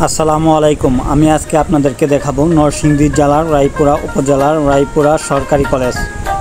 আসসালামু আলাইকুম। আমি আজকে আপনাদেরকে দেখাবো নরসিংদী জেলার রায়পুরা উপজেলার রায়পুরা সরকারি কলেজ।